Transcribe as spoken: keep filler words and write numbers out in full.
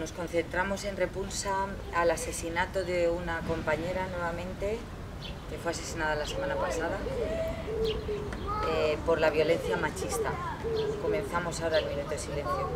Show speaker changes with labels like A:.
A: nos concentramos en repulsa al asesinato de una compañera nuevamente, que fue asesinada la semana pasada, eh, por la violencia machista. Comenzamos ahora el minuto de silencio.